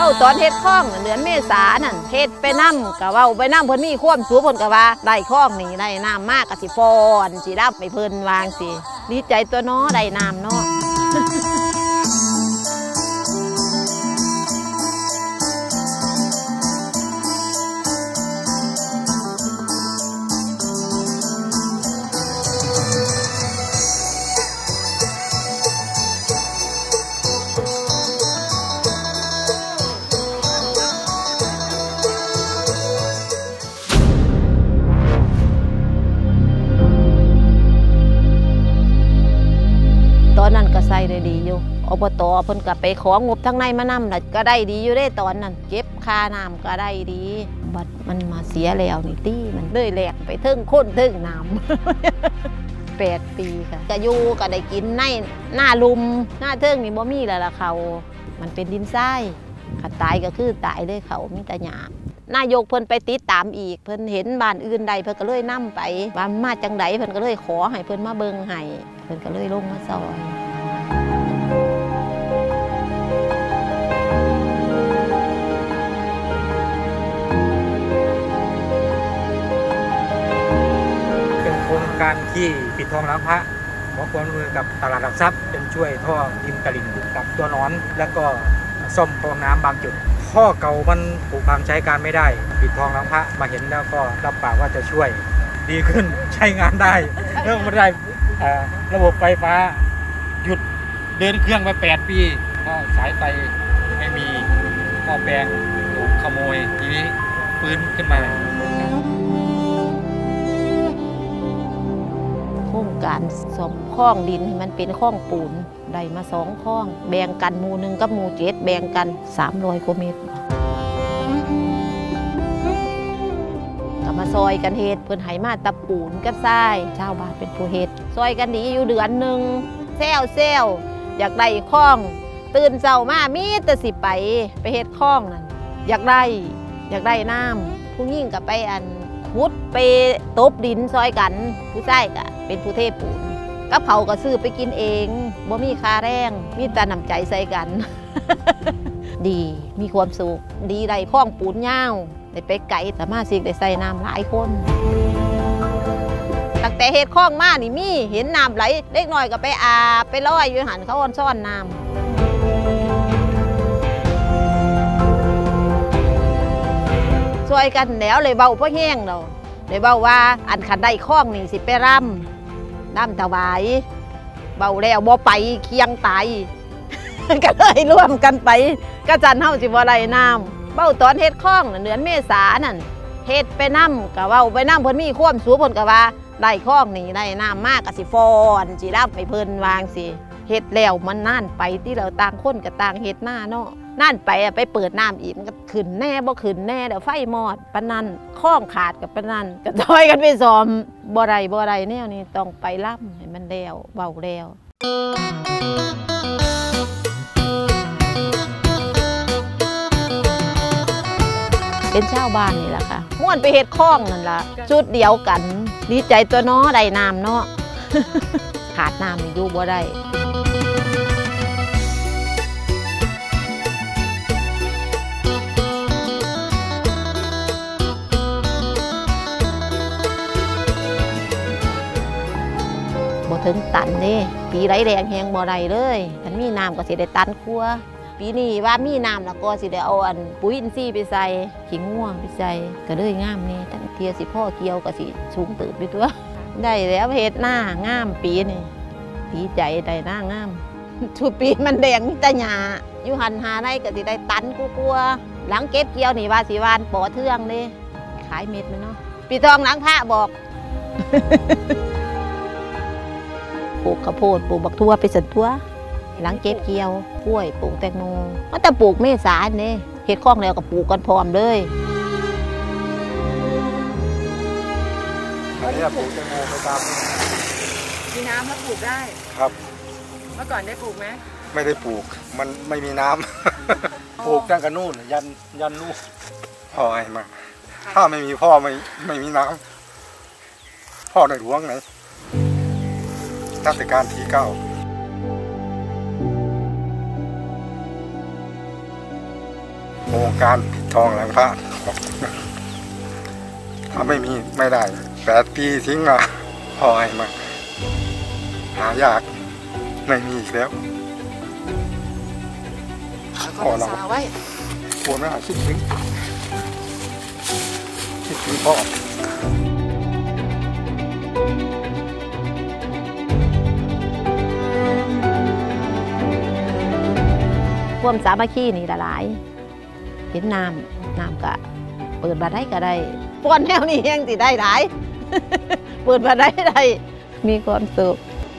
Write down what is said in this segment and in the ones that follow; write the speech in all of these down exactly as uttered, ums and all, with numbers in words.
ตอนเฮ็ดคล้องเดือนเมษานั่นเฮ็ดไปน้ำกะเว้าไปน้ำเพิ่นมีความสูงเพิ่นกะว่าได้คล้องนี่ได้น้ำมากกะสิฟ้อนสิรับไปเพิ่นวางสิดีใจตัวน้อได้น้ำเนาะตอนนั้นก็ใส่ได้ดีอยู่อบตเพิ่นก็ไปของบทั้งในมานำน่ะก็ได้ดีอยู่ได้ตอนนั้นเก็บค่าน้ำก็ได้ดีบัดมันมาเสียแล้วนี่ตี้มันเลยแหลกไปถึงคนถึงน้ำแปดปีค่ะก็อยู่ก็ได้กินในหน้าลุมหน้าเทิงนี่บ่มีแล้วล่ะเขามันเป็นดินทรายถ้าตายก็คือตายเลยเขามีแต่หญ้านายกเพิ่นไปติดตามอีกเพิ่นเห็นบ้านอื่นใดเพิ่นก็เลยนำไปว่ามาจังไดเพิ่นก็เลยขอให้เพิ่นมาเบิ่งให้เพิ่นก็เลยลงมาซอยเป็นโครงการที่ปิดทองหลังพระขอความร่วมมือกับตลาดหลักทรัพย์เป็นช่วยท่อริมตลิ่งกับตัวนอนแล้วก็ซ่อมคลองน้ำบางจุดท่อเก่ามันผุพังใช้การไม่ได้ปิดทองหลังพระมาเห็นแล้วก็รับปากว่าจะช่วยดีขึ้นใช้งานได้เรื่องไม่ได้ระบบไฟฟ้าหยุดเดินเครื่องไปแปดปีเพราะสายไฟไม่มีหม้อแปลงถูกขโมยทีนี้ฟื้นขึ้นมาโครงการซ่อมคลองดินให้มันเป็นคลองปูนได้มาสองคลองแบ่งกันหมู่หนึ่งกับหมู่เจ็ดแบ่งกันสามร้อยกว่าเมตรก็มาซอยกันเฮ็ดเพิ่นให้มาตะปูนกับทรายชาวบ้านเป็นผู้เฮ็ดซอยกันดีอยู่เดือนหนึ่งแซวแซวอยากได้คลองตื่นเช้ามามีแต่สิไปไปเฮ็ดคลองนั่นอยากได้อยากได้น้ำผู้หญิงก็ไปอันขุดไปตบดินซอยกันผู้ชายก็เป็นผู้เทปูนกับเขาก็ซื้อไปกินเองบ่มีค่าแรงมีแต่น้ำใจใส่กัน ดีมีความสุขดีได้คลองปูนยาวได้ไปไกลสามารถสิได้ใส่น้ำหลายคนตั้งแต่เฮ็ดคลองมานี่มีเห็นน้ำไหลเล็กน้อยก็ไปอาบไปลอยอยู่หันเขาอ่อนซ่อนน้ำช่วยกันแล้วเลยเบาเพราะแห้งเราเลยเบาว่าอันขันได้คลองนี่สิไปร่ำร่ำถวายเบาแล้วบ่ไปเคียงตาย ก็เลยร่วมกันไปก็จันเฮาสิบ่ได้น้ำเบ้าตอนเฮ็ดคลองเดือนเมษานั่นเฮ็ดไปน้ำก็เว้าไปน้ำเพิ่นมีความสูงเพิ่นก็ว่าได้คลองนี่ได้น้ำมากก็สิฟ้อนสิรับไปเพิ่นวางสิเฮ็ดแล้วมันนานไปที่เราต่างคนกับต่างเฮ็ดหน้าเนาะนานไปไปเปิดน้ำอีกมันก็ขึ้นแน่บ่ขึ้นแน่เดี๋ยวไฟมอดปะนันคลองขาดกับปะนันก็ถอยกันไปซ้อมบ่ได้บ่ได้แนวนี้ต้องไปล่ำให้มันแล้วเว้าแล้วเป็นชาวบ้านนี่แหละค่ะม่วนไปเฮ็ดคลองนั่นล่ะจุดเดียวกันดีใจตัวน้อได้น้ำเนาะ ขาดน้ำนี่อยู่บ่ได้บ่ถึงตันเด้ปีไรแรงแหงบ่ได้เลยมันมีน้ำก็สิได้ตันครัวปีนี้ว่ามีน้ำแล้วก็สิได้เอาอันปุ๋ยอินทรีย์ไปใส่ขี้ง่วงไปใส่ก็เลยงามนี่ตั้งเทียสิพ่อเกี่ยวก็สิสูงตื่นไปตัวได้แล้วเฮ็ดหน้างามปีนี่ดีใจได้หน้างามทุกปีมันแดงมีแต่หญ้าอยู่หันหาได้ก็สิได้ตันกลัวหลังเก็บเกี่ยวนี่ว่าสิวานปอเทืองเด้ขายเม็ดมั้ยเนาะปีทองหลังพระบอก ปลูกข้าวโพดปลูกบักทั่วไปสันทั่วหลังเก็บเกี่ยวกล้วยปลูกแตงโมมันแต่ปลูกเมษาเนี่ยเห็ดข้องแล้วก็ปลูกกันพร้อมเลยอันนี้ปลูกแตงโมไปตามมีน้ำแล้วปลูกได้ครับเมื่อก่อนได้ปลูกไหมไม่ได้ปลูกมันไม่มีน้ำ ปลูกตั้งแต่นู่นยันยันลูกพ่อให้มาถ้าไม่มีพ่อไม่ไม่มีน้ำพ่อในหลวงไหนรัชกาลที่เก้าโครงการปิดทองหลังพระถ้าไม่มีไม่ได้แปดปีทิ้งอ่ะพอให้มาหายากไม่มีอีกแล้วขอรักษาไว้ควรไม่คิดถึงคิดถึงพ่อความสามัคคีนี่ละหลายเห็นน้ำน้ำก็เปิดบาได้ก็ได้ป้อนแนวนี้ยังสิได้หลาย เปิดบาได้ได้มีความสุข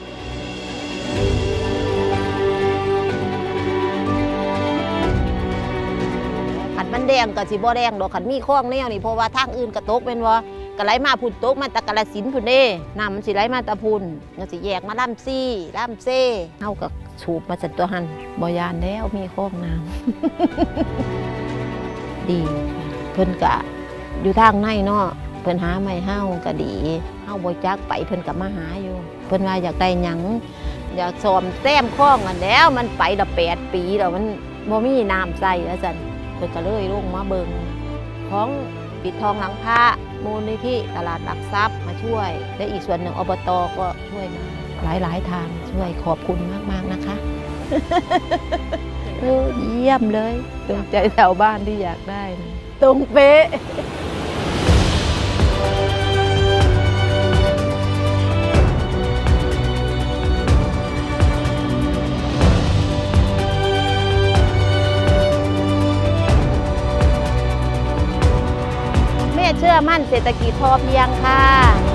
ขันมันแดงก็สิบ่แดงดอกขันมีข้องแนวนี่เพราะว่าทางอื่นกระตกเป็นว่ากระไหลมาพุ่นตกมาตะกระสินพุ่นเด้น้ำมันสิไหลมาตะพุ่นก็สิแยกมาล่ำซี่ล่ำเซ่เฮากับสูบมาจากตัวหันบ่ยานแล้วมีข้องน้ำ ดีเพิ่นกะอยู่ทางในเนาะเพิ่นหาไม่เฮาก็ดีเฮาบ่จักไปเพิ่นก็มาหาอยู่เพิ่นว่าอยากได้หยังอยากซ่อมแซมคลองกันแล้วมันไปละแปดปีแล้วมันบ่มีน้ำใส่แล้วซั่นเพิ่นก็เลยลงมาเบิ่งของปิดทองหลังพระมูลนิธิตลาดหลักทรัพย์มาช่วยและอีกส่วนหนึ่งอบต.ก็ช่วยมาหลายๆทางช่วยขอบคุณมากๆนะคะ เออเยี่ยมเลยตรงใจแถวบ้านที่อยากได้นะตรงเป๊ะแม่เชื่อมั่นเศรษฐกิจพอเพียงค่ะ